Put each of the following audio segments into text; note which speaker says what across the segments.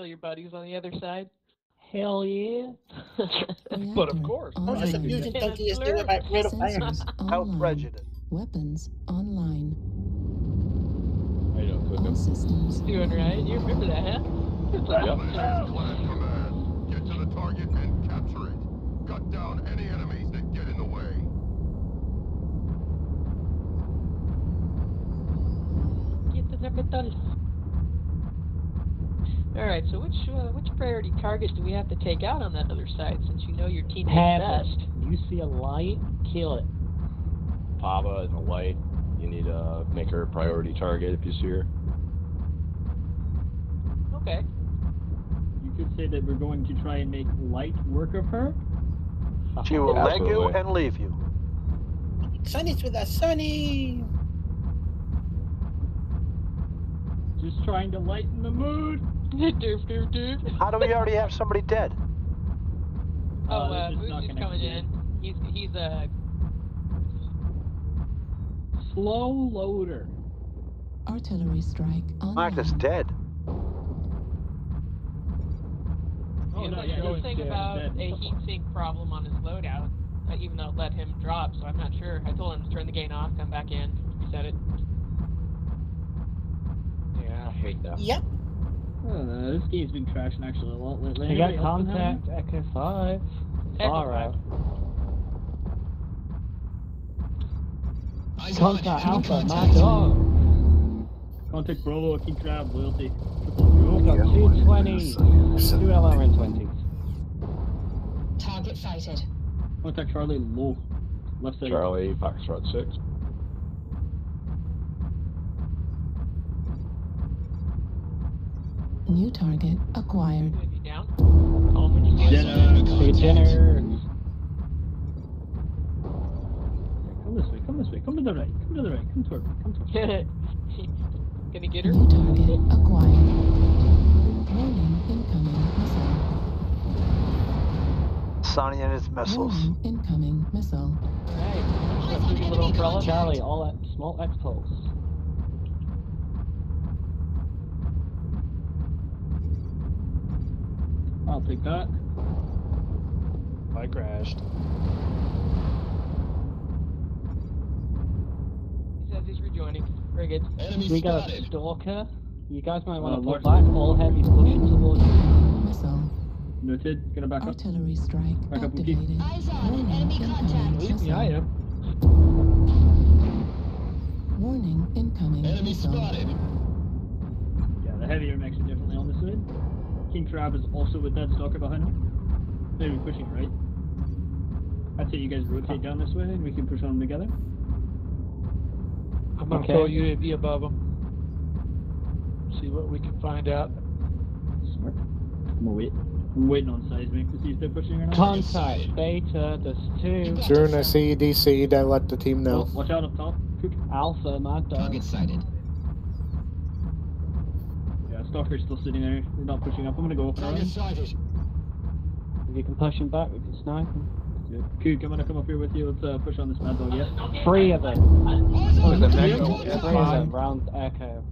Speaker 1: kill your buddies on the other side?
Speaker 2: Hell yeah.
Speaker 3: But of course.
Speaker 4: I'm just a fusion junkie is doing my rate of fire.
Speaker 5: Without prejudice.
Speaker 6: Weapons online.
Speaker 3: How you doing,
Speaker 6: All
Speaker 3: Cooking?
Speaker 6: systems.
Speaker 1: Doing right. You remember that, huh?
Speaker 7: Flash command. Get to the target and capture it. Cut down any enemies that get in the way.
Speaker 1: Get the capital. Alright, so which priority targets do we have to take out on that other side, since you know your teammate's best?
Speaker 2: You see a light, kill it.
Speaker 3: Pava is a light. You need to make her a priority target if you see her.
Speaker 1: Okay.
Speaker 8: You could say that we're going to try and make light work of her.
Speaker 5: She will leg you
Speaker 3: Absolutely.
Speaker 5: and leave you.
Speaker 4: Sonny's with us, Sonny.
Speaker 8: Just trying to lighten the mood.
Speaker 1: Doof, doof, doof.
Speaker 5: How do we already have somebody dead?
Speaker 1: Oh,
Speaker 8: this is not
Speaker 1: Moose is
Speaker 8: gonna
Speaker 1: coming
Speaker 8: happen.
Speaker 1: in. He's
Speaker 8: Slow loader.
Speaker 6: Artillery strike online.
Speaker 5: Mark is dead.
Speaker 8: Oh, no, yeah,
Speaker 1: the
Speaker 8: he's
Speaker 1: thing
Speaker 8: dead,
Speaker 1: about
Speaker 8: dead.
Speaker 1: a heat sink problem on his loadout, even though it let him drop, so I'm not sure. I told him to turn the gain off, come back in, reset it.
Speaker 3: Yeah, I hate that.
Speaker 4: Yep.
Speaker 8: This game's been crashing actually a lot lately.
Speaker 2: You got
Speaker 8: Anybody else been having
Speaker 2: contact, Echo 5. Far out. Contact Alpha, my dog.
Speaker 8: it? Contact Bravo, King Crab, Loyalty.
Speaker 2: We got 220s, 2 LRN20s.
Speaker 9: Target sighted.
Speaker 8: Contact Charlie, low. Left side.
Speaker 3: Charlie, Foxtrot 6.
Speaker 6: New target acquired.
Speaker 1: Gonna be down. Call him when you see him.
Speaker 2: Big dinner.
Speaker 8: Come this way, come this way, come to the right, come to the right, come toward me, come toward me.
Speaker 1: Gonna get her?
Speaker 6: New target acquired. Warning, incoming missile.
Speaker 5: Sonny and his missiles.
Speaker 6: Warning, incoming missile.
Speaker 1: Alright. Let's do a little umbrella.
Speaker 2: Charlie, all that small X-pulse.
Speaker 8: I'll take that.
Speaker 3: I crashed.
Speaker 1: He says he's rejoining. Very good.
Speaker 2: We got a stalker. You guys might want to pull
Speaker 8: Lord.
Speaker 2: back. All heavies pushing towards you.
Speaker 6: Incoming missile.
Speaker 8: Noted. Gonna back up.
Speaker 6: Artillery strike
Speaker 8: Back up, Wookie.
Speaker 6: activated.
Speaker 9: Eyes on,
Speaker 6: Warning,
Speaker 9: enemy
Speaker 6: incoming
Speaker 9: contact.
Speaker 6: missile.
Speaker 3: Yeah, I am.
Speaker 6: Warning, incoming missile.
Speaker 8: Yeah, the heavier mechs are definitely on this side. King Crab is also with that stalker behind him. Maybe pushing right. I'd say you guys rotate down this way and we can push on them together.
Speaker 10: I'm gonna throw UAV above them. See what we can find out.
Speaker 8: Smart. I'm waiting on seismic to see if they're pushing or not.
Speaker 2: Contact, Beta, there's 2.
Speaker 11: During a CEDC, don't let the team know.
Speaker 8: Watch out up top. Cook.
Speaker 2: Alpha, my dog.
Speaker 12: Target sighted.
Speaker 8: Yeah, stalker's still sitting there. They're not pushing up. I'm gonna go up and around.
Speaker 12: sighted.
Speaker 2: If you can push him back, we can snipe him.
Speaker 8: Cook, I'm gonna come up here with you. Let's push on this mad dog, yeah?
Speaker 2: 3 of them.
Speaker 8: Oh,
Speaker 3: the
Speaker 8: three
Speaker 3: Echo.
Speaker 8: of them?
Speaker 2: 3 of them round Echo.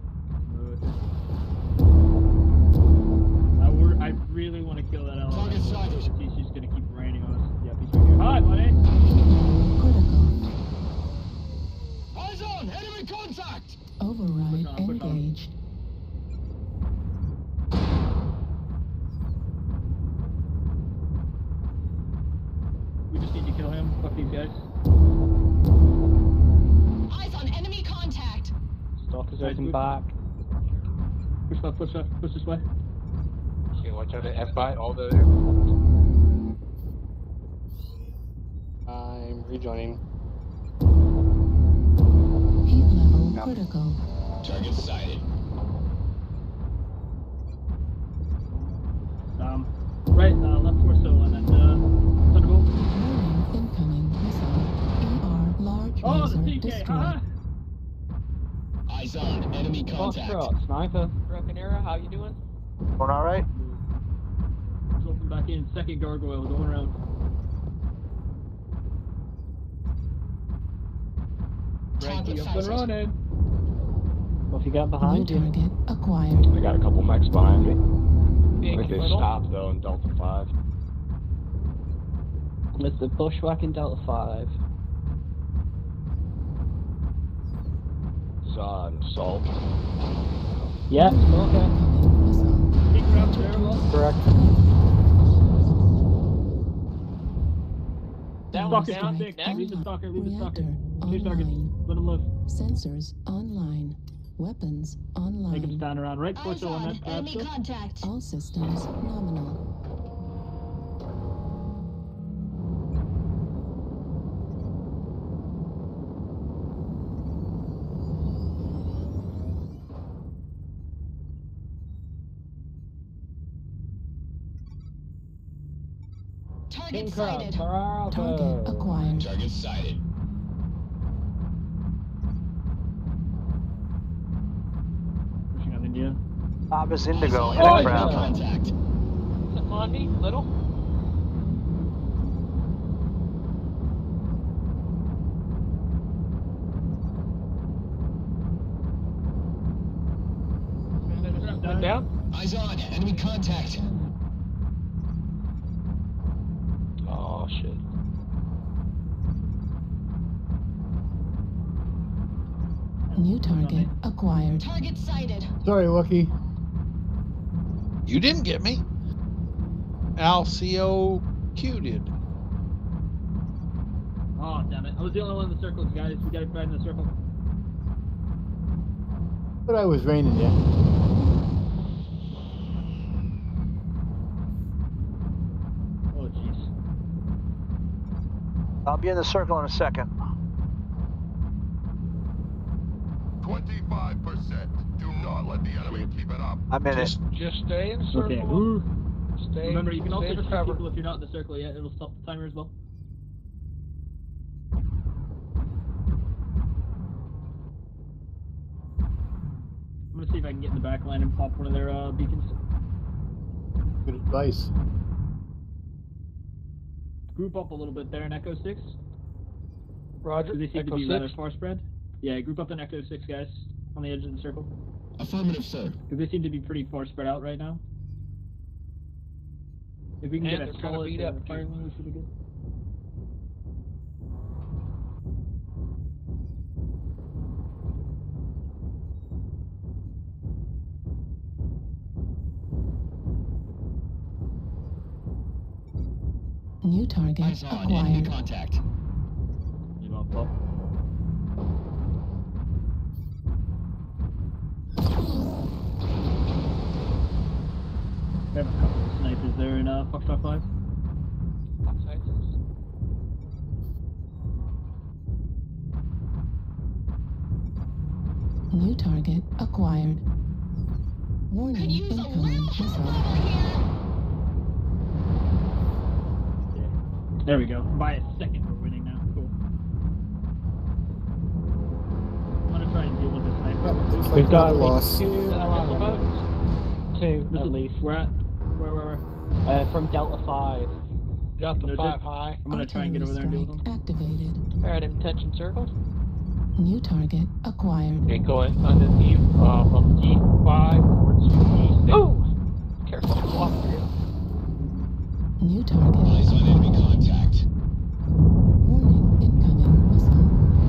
Speaker 8: I really want to kill that element. She's gonna keep raining on us. Yep, he's right here. Hi, buddy!
Speaker 6: Critical.
Speaker 12: Eyes on! Enemy contact!
Speaker 6: Override
Speaker 8: Push on.
Speaker 6: engaged.
Speaker 8: We just need to kill him. Fuck these guys.
Speaker 9: Eyes on enemy contact.
Speaker 2: Stalker's
Speaker 8: Right,
Speaker 2: open
Speaker 8: good.
Speaker 2: back.
Speaker 8: Push left, push left, push this way.
Speaker 3: Okay, watch out at F5, all the...
Speaker 11: I'm rejoining.
Speaker 6: Heat level critical.
Speaker 12: Target sighted.
Speaker 8: Right, left torso on that, Thunderbolt.
Speaker 6: Warning, incoming missile. ER large
Speaker 8: Oh, the
Speaker 6: laser
Speaker 8: TK,
Speaker 6: destroyed.
Speaker 8: haha!
Speaker 12: Eyes on. Enemy contact.
Speaker 2: Foxtrot, sniper.
Speaker 1: Broken Arrow, how you doing?
Speaker 5: Going alright?
Speaker 8: Open back in, second gargoyle going around.
Speaker 9: Target
Speaker 8: Frankie up and
Speaker 9: sighted.
Speaker 8: running.
Speaker 2: What have you got
Speaker 6: New
Speaker 2: behind you?
Speaker 6: target acquired.
Speaker 3: I got a couple mechs behind me.
Speaker 1: big
Speaker 3: I think
Speaker 1: and
Speaker 3: they
Speaker 1: little.
Speaker 3: stopped though in Delta 5.
Speaker 2: There's the bushwhack in Delta 5.
Speaker 3: It's an assault.
Speaker 2: Yeah, okay.
Speaker 8: King Crab's there, well.
Speaker 11: Correct.
Speaker 1: That
Speaker 8: Stalker
Speaker 1: one's
Speaker 8: down
Speaker 1: down.
Speaker 8: six.
Speaker 1: Next.
Speaker 8: Leave the stalker, leave the stalker.
Speaker 6: Reactor
Speaker 8: Two targets.
Speaker 6: online.
Speaker 8: Let him live.
Speaker 6: Sensors online. Weapons
Speaker 8: Make him
Speaker 6: online.
Speaker 8: stand around right
Speaker 9: Eyes
Speaker 8: torso on
Speaker 9: on.
Speaker 8: that crab
Speaker 9: Enemy
Speaker 8: still.
Speaker 9: contact.
Speaker 6: All systems nominal.
Speaker 9: Target
Speaker 2: King Crab,
Speaker 9: sighted.
Speaker 2: bravo.
Speaker 6: Target acquired.
Speaker 12: Target sighted.
Speaker 8: Pushing on India.
Speaker 5: Papa's Indigo in
Speaker 9: Eyes
Speaker 5: a
Speaker 9: on.
Speaker 5: crowd.
Speaker 9: Enemy contact.
Speaker 1: Something on me, little. Went down.
Speaker 12: Eyes on. Enemy contact.
Speaker 10: Oh shit.
Speaker 6: New target acquired.
Speaker 9: Target sighted.
Speaker 11: Sorry, Lucky.
Speaker 10: You didn't get me. LCOQ did.
Speaker 8: Oh, damn it. I was the only one in the circles, guys. We gotta find the circle.
Speaker 11: But I was raining, yeah.
Speaker 8: Oh, jeez.
Speaker 5: I'll be in the circle in a second.
Speaker 7: 25%. Do not let the enemy keep it up.
Speaker 5: I'm in it.
Speaker 10: Just stay in circle.
Speaker 8: Okay. Ooh.
Speaker 10: Stay.
Speaker 8: Remember, you can also
Speaker 10: stay
Speaker 8: just
Speaker 10: in
Speaker 8: shoot
Speaker 10: cover.
Speaker 8: people if you're not in the circle yet. It'll stop the timer as well. I'm gonna see if I can get in the back line and pop one of their beacons.
Speaker 11: Good advice.
Speaker 8: Group up a little bit there in Echo 6.
Speaker 10: Roger.
Speaker 8: They seem
Speaker 10: Echo
Speaker 8: to be
Speaker 10: 6.
Speaker 8: rather far spread. Yeah, group up in Echo 6, guys. On the edge of the circle.
Speaker 12: Affirmative, sir.
Speaker 8: Because they seem to be pretty far spread out right now. If we can
Speaker 10: And
Speaker 8: get
Speaker 10: they're
Speaker 8: a
Speaker 10: kinda
Speaker 8: solid
Speaker 10: beat up, too.
Speaker 8: fire line, we should be good.
Speaker 6: New target
Speaker 12: Eyes on. Enemy
Speaker 6: acquired.
Speaker 12: contact.
Speaker 8: You want pop? We have a couple of snipers there in Foxtrot 5.
Speaker 6: New target acquired. Warning,
Speaker 9: Could use a
Speaker 6: incoming
Speaker 9: little help
Speaker 6: missile.
Speaker 9: over here.
Speaker 8: Yeah. There we go. By a second we're winning now. Cool. I'm gonna try and deal with this sniper.
Speaker 11: We've got a loss.
Speaker 2: Two
Speaker 8: This
Speaker 2: at
Speaker 8: is-
Speaker 2: least.
Speaker 8: We're at where?
Speaker 2: From Delta 5.
Speaker 10: Got the
Speaker 8: No,
Speaker 10: 5
Speaker 8: just-
Speaker 10: high.
Speaker 8: I'm gonna try and get over there and deal with them.
Speaker 6: Activated.
Speaker 1: Alright, I'm touching circle.
Speaker 6: New target acquired.
Speaker 10: Okay, going underneath from E5 towards E6.
Speaker 1: Oh! Careful. Walk through.
Speaker 6: New target.
Speaker 12: Eyes on enemy contact.
Speaker 6: Warning, incoming missile.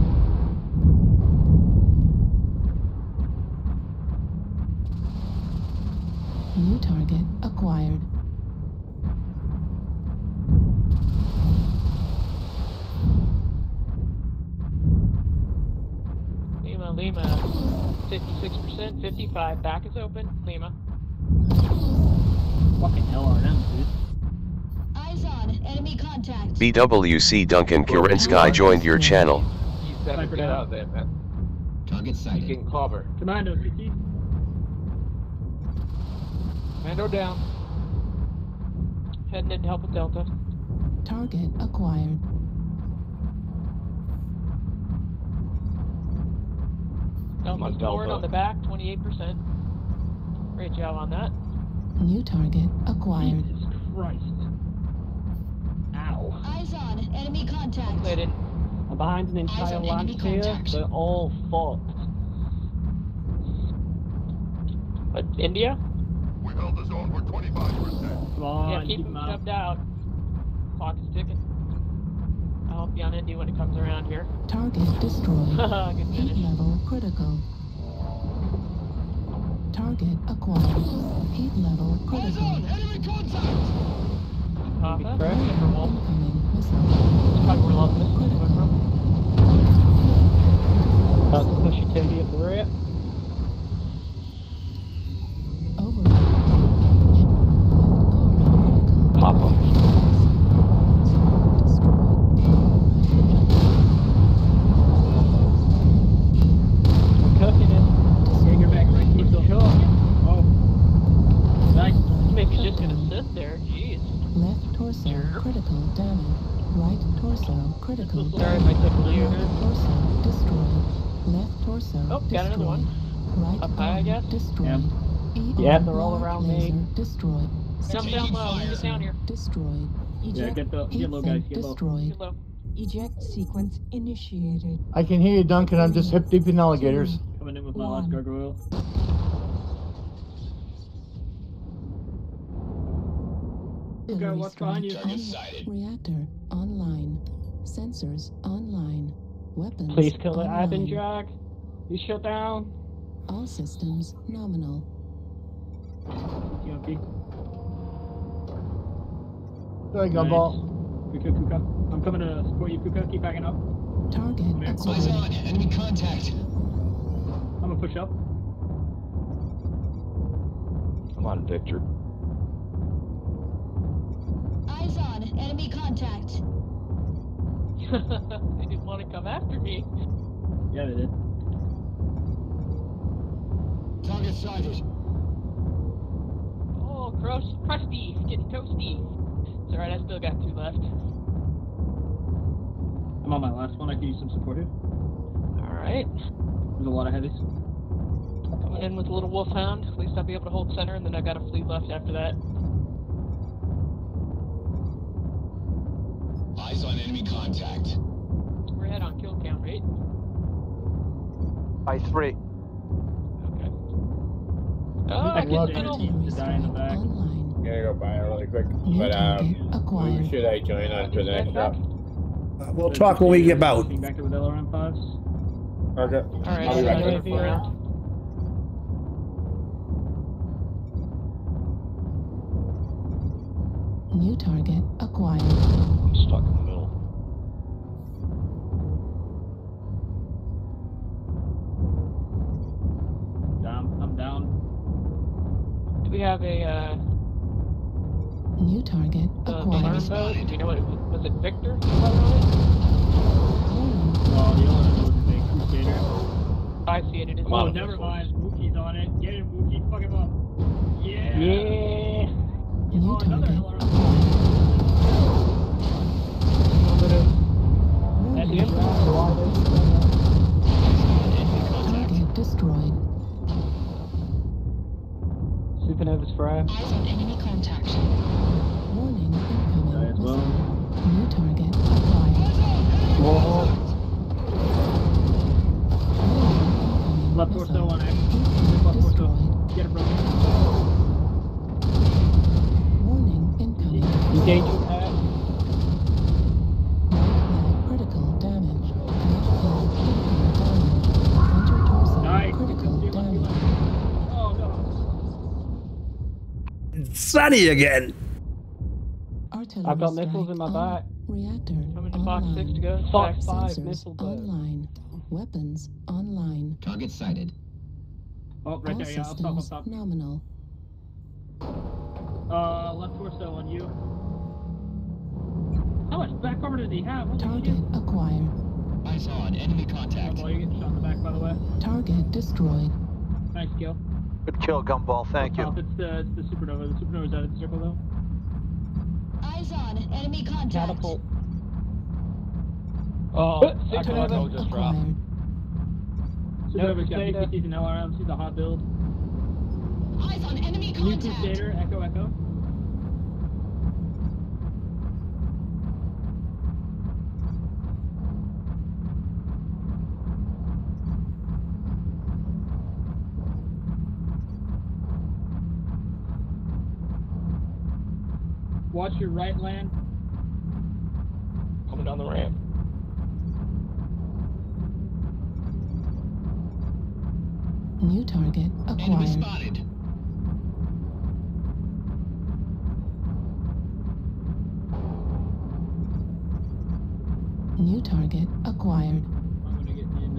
Speaker 6: New target acquired.
Speaker 1: Lima. 56%, 55. Back is open. Lima.
Speaker 8: Fucking LRM, dude.
Speaker 9: Eyes on. Enemy contact.
Speaker 13: BWC Duncan Kerensky joined your channel.
Speaker 10: E7,
Speaker 8: Sniper
Speaker 10: get
Speaker 8: down.
Speaker 10: out there, man.
Speaker 12: Target sighted.
Speaker 10: Getting cover.
Speaker 8: Commando, CT.
Speaker 10: Mando down.
Speaker 1: Heading in to help with Delta.
Speaker 6: Target acquired.
Speaker 1: Delta's forward on the back, 28%. Great job on that.
Speaker 6: New target acquired.
Speaker 8: Jesus Christ. Ow.
Speaker 9: Eyes on. Enemy contact.
Speaker 1: They didn't.
Speaker 2: I'm behind an
Speaker 9: Eyes
Speaker 2: entire
Speaker 9: on
Speaker 2: land
Speaker 9: enemy
Speaker 2: here.
Speaker 9: contact.
Speaker 2: They're all fucked.
Speaker 1: But India?
Speaker 7: We held the zone for 25%.
Speaker 8: Come on,
Speaker 1: Yeah, keep him shoved out. Clock is ticking. I'll help you on Indy when it comes around here.
Speaker 6: Target destroyed.
Speaker 1: Good
Speaker 6: Heat
Speaker 1: finish.
Speaker 6: level critical. Target acquired. Heat level critical.
Speaker 12: Enemy contact!
Speaker 1: Papa,
Speaker 2: Correct.
Speaker 1: Timberwolf.
Speaker 6: Incoming missile.
Speaker 1: That's probably where a lot of this is coming from.
Speaker 2: About to push your Timby up the rear.
Speaker 6: Override.
Speaker 3: Papa.
Speaker 2: Cooking it.
Speaker 8: Jaeger back right to the
Speaker 2: Sure.
Speaker 8: Oh. Nice.
Speaker 1: Maybe just gonna sit there. Jeez.
Speaker 6: Left torso critical damage. Right torso critical
Speaker 2: Sorry if
Speaker 6: damage.
Speaker 2: I took you.
Speaker 6: Right torso destroyed. Left torso
Speaker 1: Oh,
Speaker 6: destroyed.
Speaker 1: got another one.
Speaker 6: Right
Speaker 1: Up high, I guess?
Speaker 6: destroyed.
Speaker 2: Yeah, they're all around me.
Speaker 6: Laser destroyed.
Speaker 1: Jump down low. Get down here.
Speaker 6: Destroyed.
Speaker 8: Yeah, get low,
Speaker 6: Heat
Speaker 8: guys,
Speaker 6: sink
Speaker 8: get low.
Speaker 6: destroyed.
Speaker 1: Get low.
Speaker 9: Eject sequence initiated.
Speaker 11: I can hear you, Duncan. I'm just hip deep in alligators.
Speaker 8: Coming in with my last gargoyle. Okay, what's behind you?
Speaker 12: Target sighted.
Speaker 6: Reactor online. Sensors online. Weapons
Speaker 2: Please kill the
Speaker 6: online.
Speaker 2: admin drag. You shut down.
Speaker 6: All systems nominal.
Speaker 8: Yoki.
Speaker 11: Sorry, Gumball.
Speaker 8: Kuka, Kuka. I'm coming to support you, Kuka. Keep backing up.
Speaker 6: Target
Speaker 12: Eyes
Speaker 6: acquired.
Speaker 12: on. Enemy contact.
Speaker 8: I'm gonna push up.
Speaker 3: Come on, Victor.
Speaker 9: Eyes on. Enemy contact.
Speaker 1: They didn't want to come after me.
Speaker 8: Yeah, they did.
Speaker 12: Target sighted.
Speaker 1: Oh, crusty. Getting toasty. It's alright, I still got 2 left.
Speaker 8: I'm on my last one. I can use some support here.
Speaker 1: Alright.
Speaker 8: There's a lot of heavies.
Speaker 1: Coming in with a little wolfhound. At least I'll be able to hold center, and then I got a fleet left after that.
Speaker 12: Eyes on enemy contact.
Speaker 1: We're ahead on kill count, right?
Speaker 5: By 3.
Speaker 1: Okay. Oh, I
Speaker 8: Well,
Speaker 1: can tunnel.
Speaker 8: to die in the back.
Speaker 6: Online.
Speaker 14: I'm gonna go buy it really quick,
Speaker 6: New
Speaker 14: but
Speaker 6: target acquired.
Speaker 14: should I join on for the next drop?
Speaker 4: We'll talk when we get out.
Speaker 8: Being back there with LRM5s.
Speaker 14: Okay.
Speaker 1: Alright,
Speaker 14: I'll be back.
Speaker 1: I'll be around.
Speaker 6: New target acquired.
Speaker 3: I'm stuck in the middle.
Speaker 8: Down. I'm down.
Speaker 1: Do we have a,
Speaker 6: New target
Speaker 1: the
Speaker 6: acquired.
Speaker 1: alarm boat? Do you know what it was? It Victor? Who was on
Speaker 8: Oh, the LRM was a big crusader.
Speaker 1: it? I see it. It is.
Speaker 8: Oh, never mind. Wookiee's on it. Get him, Wookie. Fuck him up. Yeah.
Speaker 2: Yeah.
Speaker 6: New
Speaker 8: Oh, another
Speaker 6: target
Speaker 8: LRM.
Speaker 2: That's
Speaker 6: Warning.
Speaker 2: it.
Speaker 6: Target destroyed.
Speaker 2: Supernova's fire.
Speaker 9: Eyes on enemy contact.
Speaker 6: Warning incoming
Speaker 8: Die as well.
Speaker 6: missile. New target acquired.
Speaker 2: Warhawk.
Speaker 6: Warning
Speaker 8: Left
Speaker 6: incoming
Speaker 8: torso on X.
Speaker 6: missile.
Speaker 8: Left torso.
Speaker 6: Destroyed.
Speaker 8: Get him, bro.
Speaker 6: Warning incoming.
Speaker 2: Engaging air.
Speaker 6: Right flag critical damage. Left flag critical damage. Center torso
Speaker 8: Nice.
Speaker 6: critical
Speaker 8: Left, left,
Speaker 6: damage.
Speaker 8: left. Oh, no.
Speaker 4: Sunny again.
Speaker 6: Artillery
Speaker 2: I've got missiles in my
Speaker 6: strike
Speaker 2: back.
Speaker 6: on. Reactor
Speaker 1: Coming to Fox 6 to
Speaker 6: online.
Speaker 1: go.
Speaker 2: Fox
Speaker 1: Back
Speaker 2: 5
Speaker 6: Sensors
Speaker 2: missile boat.
Speaker 6: online. Weapons online.
Speaker 12: Target sighted.
Speaker 8: Oh, right
Speaker 6: All
Speaker 8: there, yeah. Up top, up
Speaker 6: systems
Speaker 8: top.
Speaker 6: nominal.
Speaker 8: Left torso on you. How much back cover did he have? Holy
Speaker 6: Target
Speaker 8: shit.
Speaker 6: acquired.
Speaker 12: Eyes on. Enemy contact.
Speaker 8: Gumball, you're getting shot in the back, by the way.
Speaker 6: Target destroyed.
Speaker 8: Nice kill.
Speaker 5: Good kill, Gumball. Thank
Speaker 8: Up top,
Speaker 5: you.
Speaker 8: it's the supernova. The supernova's out of the circle, though.
Speaker 9: Eyes on. Enemy contact.
Speaker 2: Catapult.
Speaker 3: Oh,
Speaker 2: Supernova.
Speaker 3: just dropped.
Speaker 6: Acquired.
Speaker 8: Supernova's got
Speaker 2: Crusader.
Speaker 8: PCTs and LRMs. He's a hot build.
Speaker 9: Eyes on enemy
Speaker 8: New
Speaker 9: contact.
Speaker 8: Crusader, Echo, Echo. Watch your right land.
Speaker 3: Coming down the ramp.
Speaker 6: New target
Speaker 12: Enemy
Speaker 6: acquired.
Speaker 12: spotted.
Speaker 6: New target acquired.
Speaker 8: I'm gonna get in.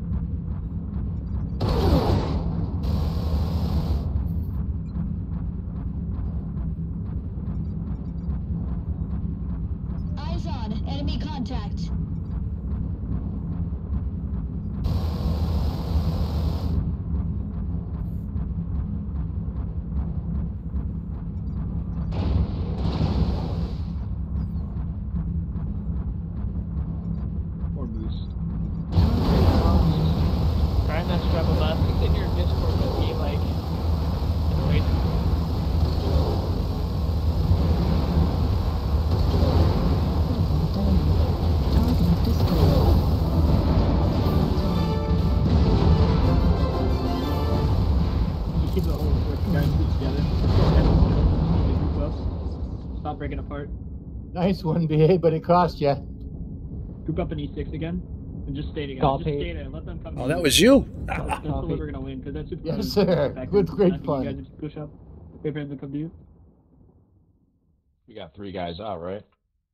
Speaker 9: Eyes on. Enemy contact.
Speaker 8: Or moose.
Speaker 1: Trying not to travel left. You said your Discord would be like annoyed.
Speaker 6: Target destroyed.
Speaker 8: You keep the whole guys group together. Group up. Stop breaking apart.
Speaker 11: Nice one, BA, but it cost ya.
Speaker 8: Group up in E6 again. And just stay together.
Speaker 2: Copy.
Speaker 8: Just stay there. Let them come to
Speaker 4: Oh,
Speaker 8: you.
Speaker 4: that was you.
Speaker 8: That's the way we're gonna win, because that's super
Speaker 11: Yes,
Speaker 8: fun.
Speaker 11: sir.
Speaker 8: Back
Speaker 11: Good,
Speaker 8: then,
Speaker 11: great
Speaker 8: I think
Speaker 11: fun.
Speaker 8: You guys just push up. Wait for him to come to you.
Speaker 3: We got 3 guys out, right?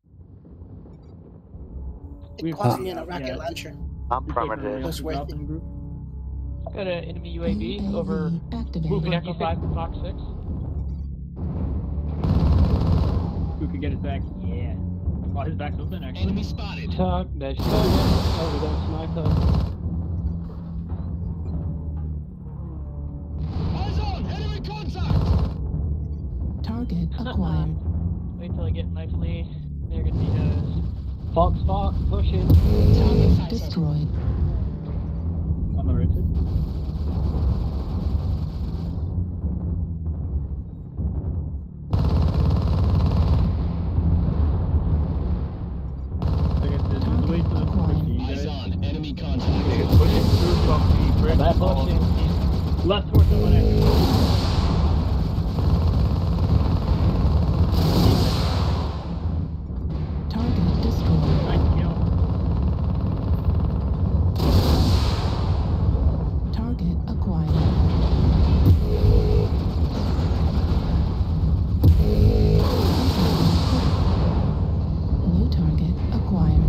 Speaker 8: We
Speaker 15: Cost me in a rocket launcher.
Speaker 5: I'm permitted.
Speaker 15: Was worth it.
Speaker 8: Group.
Speaker 1: Got an enemy UAV over
Speaker 6: Activated.
Speaker 1: moving Echo 5 to Fox 6.
Speaker 8: Who could get his back? Yeah. Oh, his back's open, actually.
Speaker 12: Enemy spotted.
Speaker 2: Tuck, there's target. Oh, we got a sniper.
Speaker 12: Eyes on. Enemy contact.
Speaker 6: Target acquired.
Speaker 1: Wait till I get my fleet. They're gonna be
Speaker 2: Fox, pushing.
Speaker 6: Target destroyed.
Speaker 8: On the right side. I guess this is the way to the
Speaker 12: Eyes on. Enemy contact.
Speaker 3: Pushing through from the bridge.
Speaker 2: That pushing.
Speaker 8: left towards the one.
Speaker 6: Target destroyed.
Speaker 8: Nice kill.
Speaker 6: Target acquired. New target acquired.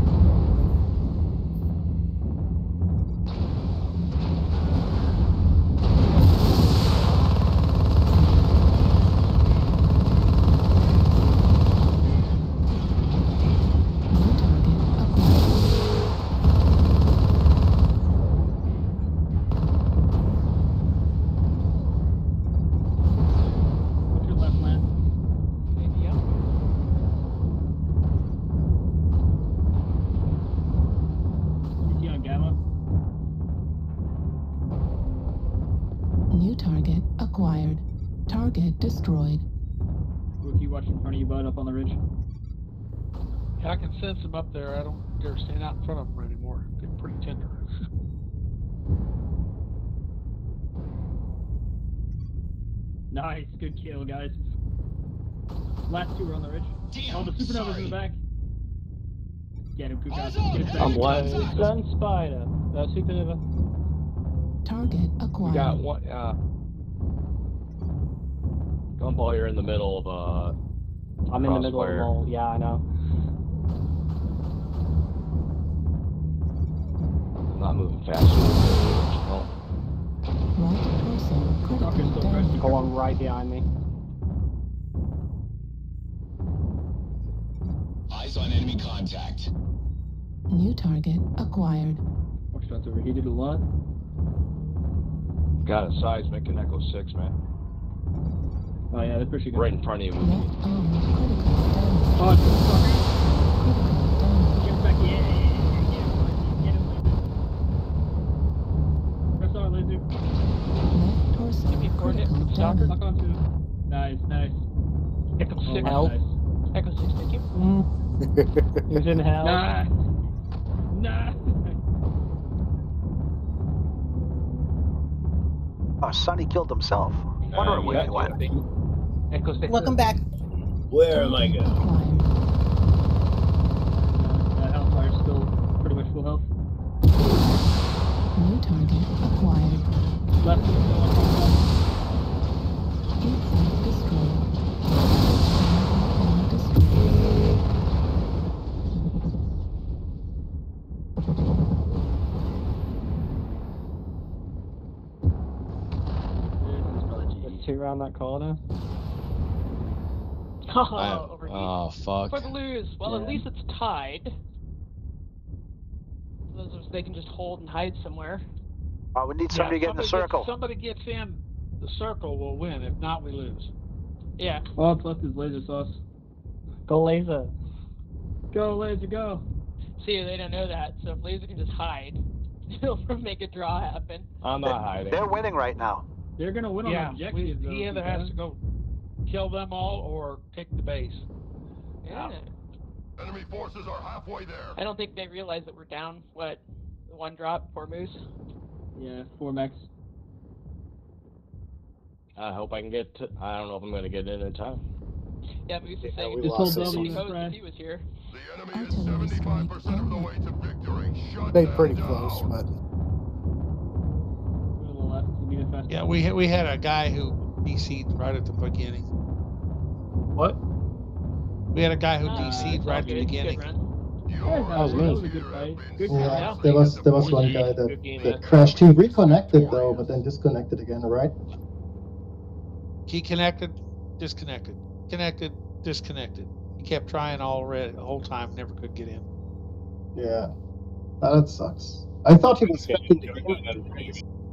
Speaker 6: New target acquired.
Speaker 8: What's your left land?
Speaker 1: UAV up.
Speaker 8: CT on Gamma.
Speaker 6: New target acquired. Target destroyed.
Speaker 8: Rookie, watch in front of you, bud, up on the ridge.
Speaker 10: Yeah, I can sense them up there. I don't dare stand out in front of them anymore. They're pretty tender.
Speaker 8: Nice, good kill, guys. Last 2 were on the ridge.
Speaker 12: Damn,
Speaker 8: Oh, the supernova's in the back. Get him, Kukas.
Speaker 12: Eyes on.
Speaker 8: Get his back.
Speaker 3: I'm left.
Speaker 2: Sun spider. Supernova.
Speaker 6: Target
Speaker 3: We
Speaker 6: acquired.
Speaker 3: got one. Gumball, you're in the middle of
Speaker 2: I'm in the middle of the
Speaker 3: crossfire.
Speaker 2: wall. Yeah, I know.
Speaker 3: I'm not moving fast enough. Well,
Speaker 6: Right torso critically damaged.
Speaker 2: Going right behind me.
Speaker 12: Eyes on enemy contact.
Speaker 6: New target acquired.
Speaker 8: Watch that's overheated a lot.
Speaker 3: got a seismic in Echo 6, man.
Speaker 8: Oh yeah, they're pushing
Speaker 3: Right in front of you.
Speaker 6: Left arm critical damage.
Speaker 8: Oh, it's
Speaker 6: Critical damage.
Speaker 8: Get him back, yeah. Get him, Press R, laser.
Speaker 6: Left torso
Speaker 1: Give me a coordinate
Speaker 6: critical
Speaker 1: from Stalker.
Speaker 8: Lock
Speaker 6: damage.
Speaker 8: on to. Nice, nice.
Speaker 1: Echo 6.
Speaker 8: Oh, nice.
Speaker 1: Echo 6, thank you.
Speaker 2: He's in hell.
Speaker 8: Nah. Nah.
Speaker 5: Oh, Sonny killed himself. Wondering where he went.
Speaker 1: Echo 6.
Speaker 15: Welcome back.
Speaker 14: Where am I going?
Speaker 8: Hellfire's still pretty much full health.
Speaker 6: New target acquired.
Speaker 8: Left is still on contact.
Speaker 6: Deep flight destroyed.
Speaker 2: There's 2 around that corner.
Speaker 1: Overheat.
Speaker 3: Oh, fuck.
Speaker 1: For the lose. Well,
Speaker 2: Yeah.
Speaker 1: at least it's tied. So they can just hold and hide somewhere.
Speaker 5: We need somebody to get in the circle.
Speaker 10: Somebody gets in the circle, will win. If not, we lose.
Speaker 1: Yeah.
Speaker 8: All that's left is laser sauce.
Speaker 2: Go laser.
Speaker 8: Go, laser, go.
Speaker 1: See, they don't know that, so if Laser can just hide, he'll make a draw happen.
Speaker 3: I'm not hiding.
Speaker 5: They're winning right now.
Speaker 8: They're gonna win on objectives, though.
Speaker 10: He either has to go kill them all or take the base.
Speaker 1: Yeah.
Speaker 7: Enemy forces are halfway there.
Speaker 1: I don't think they realize that we're down, what, 1 drop, 4 moose?
Speaker 8: Yeah, 4 max.
Speaker 3: I hope I can get to... I don't know if I'm going to get in time.
Speaker 1: Yeah, Moose is saying
Speaker 11: we
Speaker 1: this
Speaker 11: lost
Speaker 1: whole
Speaker 11: this
Speaker 1: W
Speaker 11: one.
Speaker 1: coast if he was here.
Speaker 7: The enemy is 75% of the way to victory. Shut
Speaker 11: Stayed
Speaker 7: them
Speaker 11: pretty
Speaker 7: down.
Speaker 11: close, but
Speaker 8: A little left. We need it fast.
Speaker 10: Yeah, we had a guy who DC'd right at the beginning.
Speaker 11: what?
Speaker 10: We had a guy who
Speaker 1: Ah,
Speaker 10: DC'd right at the
Speaker 1: good,
Speaker 10: beginning.
Speaker 1: Good run.
Speaker 8: Yeah,
Speaker 11: That was me.
Speaker 8: That was a good fight. Good
Speaker 15: Yeah,
Speaker 8: fight.
Speaker 15: there was one guy
Speaker 3: Good game,
Speaker 15: that
Speaker 3: man.
Speaker 15: crashed. He reconnected though, but then disconnected again, right?
Speaker 10: He connected, disconnected, connected, disconnected. He kept trying the whole time, never could get in.
Speaker 15: Yeah, that sucks. I thought he was